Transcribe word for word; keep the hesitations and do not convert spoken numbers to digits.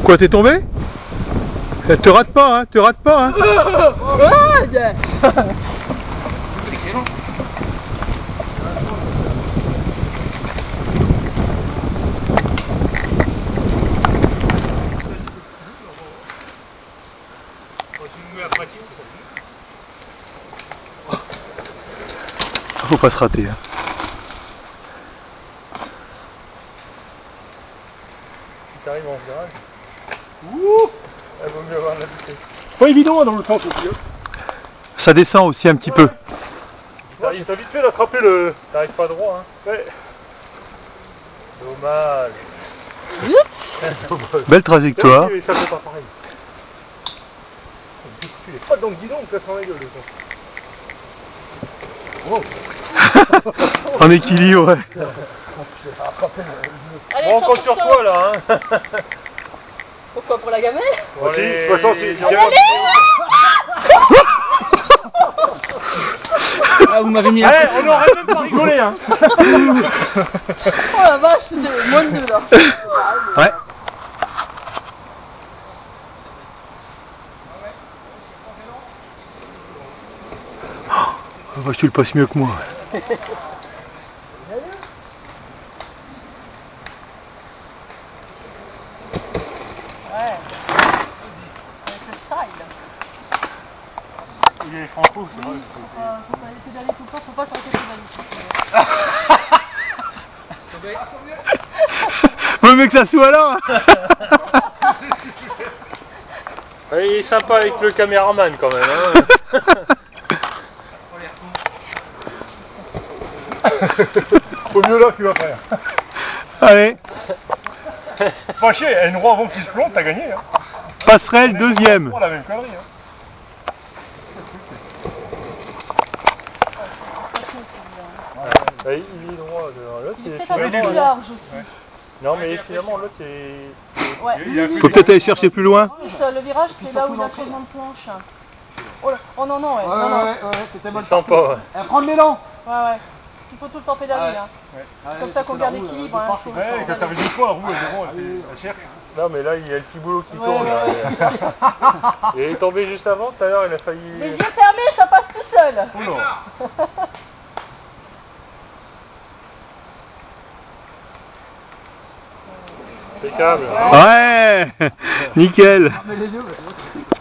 Quoi, t'es tombé? Te rate pas, hein, te rate pas, hein. C'est excellent. Faut pas se rater, hein. Si t'arrives en virage. Ouh, elle vaut mieux avoir la vitesse. Pas évident dans le sens aussi. Hein. Ça descend aussi un petit peu. T'as vite fait d'attraper le... T'arrives pas droit, hein. Ouais. Dommage. Belle trajectoire. Mais ça fait pas pareil. Tu l'es pas dans le guidon, on casse dans la gueule. Wow. En équilibre, ouais. Allez, Bon, on compte sur toi là, hein. Pourquoi, pour la gamelle? Bon, allez, de toute façon, c'est... Ah, vous m'avez mis la Allez, pression. on aurait même pas rigolé, hein. Oh la vache, c'était moins de deux là. Ouais. Oh, bah, tu le passes mieux que moi. Ouais. C'est style. Il est franco, c'est vrai. Faut pas, faut pas aller pédaler tout le temps, faut pas s'arrêter de pédaler. Vaut mieux que ça soit là. Ouais, il est sympa avec le caméraman quand même, hein. Faut mieux là que tu vas faire. Allez, Pas chier, une roue avant qui se plombe, t'as gagné, hein. passerelle deuxième. On la même connerie, hein. Ouais, il est droit, l'autre Il est est... peut-être un peu plus large aussi. Non mais finalement l'autre est... Ouais. Faut peut-être aller chercher plus loin. En plus, le virage, c'est là où il y a le changement de planche. Oh, là. Oh non, non, ouais. Ouais, non, non. ouais, ouais, c'était mal Il sent pas, ouais. Eh, prendre l'élan. Ouais, ouais. Il faut tout le temps pédaler. Hein. C'est comme ça qu'on garde l'équilibre. Hein. Faut- faut Ouais, quand pédaler. t'avais deux fois la roue, elle est bon, elle, fait- elle cherche. Non mais là il y a le petit boulot qui Ouais, tourne. ouais, là. ouais. Il est tombé juste avant, tout à l'heure il a failli... Les yeux fermés, ça passe tout seul. Oh non. Impeccable. Ouais, nickel. Mais les yeux,